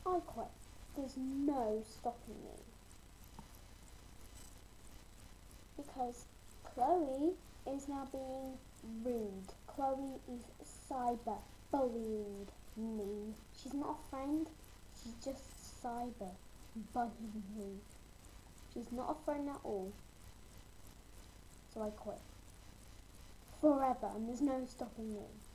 I quit. There's no stopping me. Because Chloe is now being rude. Chloe is cyber bullying me. She's not a friend, she's just cyber bullying me. She's not a friend at all. So I quit. Forever, and there's no stopping me.